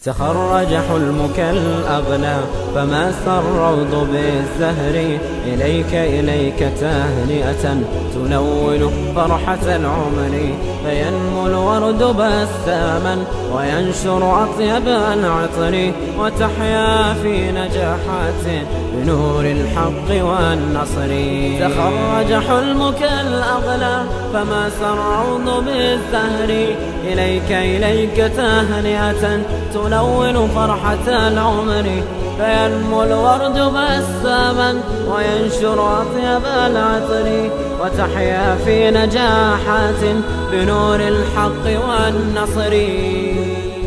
تخرج حلمك الأغلى فما الروض بالزهر، إليك تهنئة تلون فرحة العمر، فينمو الورد بساما وينشر أطيب العطر، وتحيا في نجاحات بنور الحق والنصر. تخرج حلمك الأغلى فما الروض بالزهر، إليك تهنئة تلون فرحة العمر، فينمو الورد بساما وينشر أطيب العطر، وتحيا في نجاحات بنور الحق والنصر.